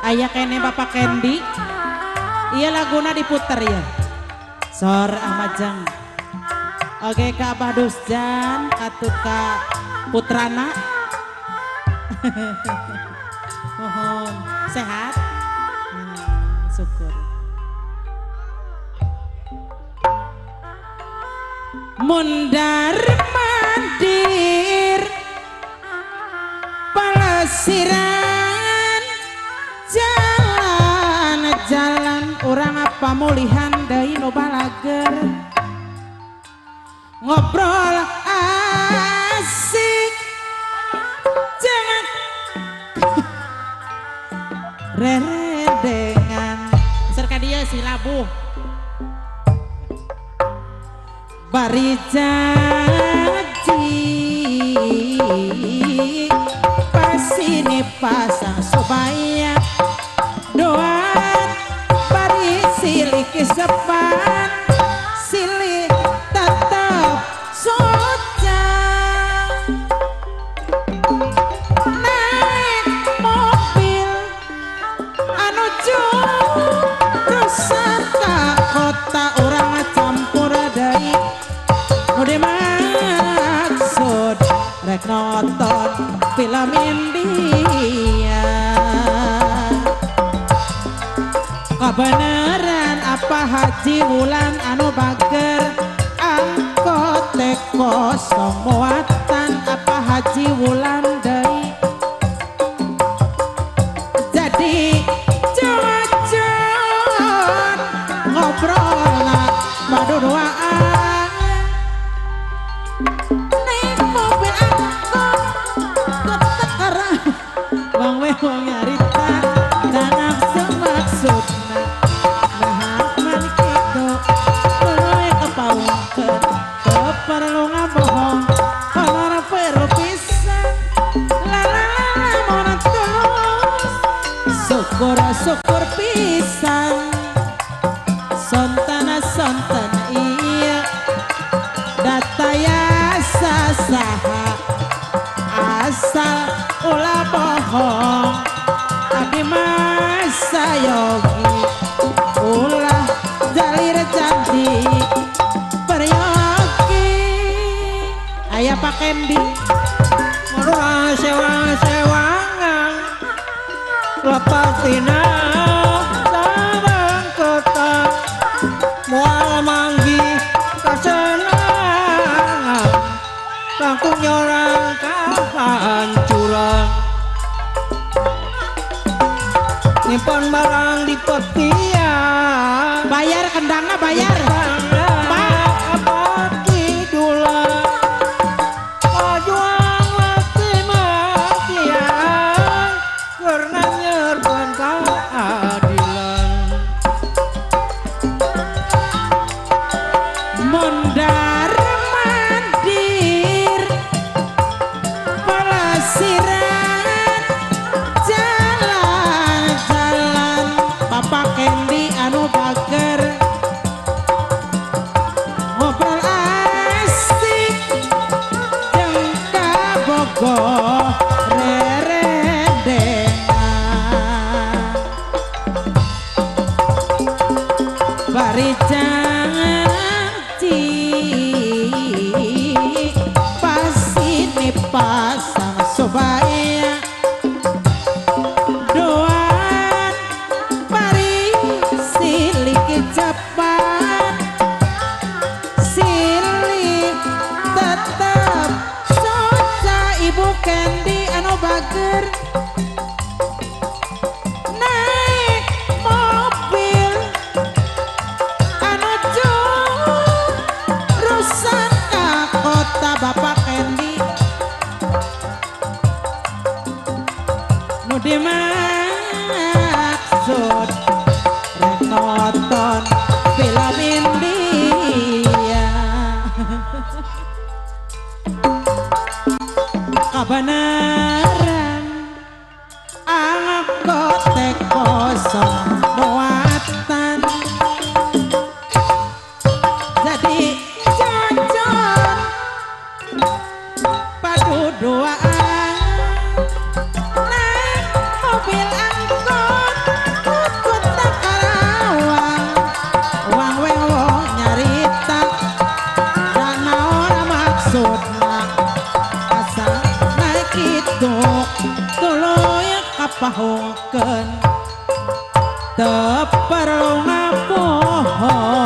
Ayah kene Bapak Kendi. Iya laguna diputer ya. Sor Ahmad Jang. Oke Kak Abah Dusjan, katut Kak Putrana. Mohon sehat. Syukur. Mundar mandir palesiran jalan-jalan orang apa mulihan deui nu balager ngobrol asik jangan reredengan serka dia si labuh bari janji pas ini pasang supaya doan bari silih kesepan silih tetap sojang naik mobil anu jurusan ka kota orang campur deui udah maksud rek nonton film India kebenaran apa Haji Wulan anu bager angkot kosong muatan apa Haji Wulan deui jadi jalan ngobrol nak baduduaan naik mobil angkot ketekeran bang wewang nyarita dan semaksudna nah manikido mulai kepaungkeun keperlu ngabohong honor perlu pisan lalala monon tulus syukur pisan sontana iya dataya sasaha asal ulah bohong abdi masa yogi ulah jalir janji peryogi ayah Pak Kendi murah sewa-sewangan lepas tina sabang kota mual manggi kasenangan langkung nyorang kahancuran nyimpan barang di petian bayar kendangna bayar apa kidulan pajuang mati-matian karena nyerban keadilan mundar mandir palesiran jalan-jalan Bapak Kendi anu bager ngobrol asik jeung kabogoh reredengan bari janji pas ini pasang supaya doan bari silih kejapan silih tetap soca Ibu Kendi anu bager naik mobil anu jurusan ka kota Bapak Kendi nu dimaksud rek nonton film India kebenaran angkot kosong muatan jadi jajan padu duaan naik mobil angkot pahungkeun teu perlu ngapoho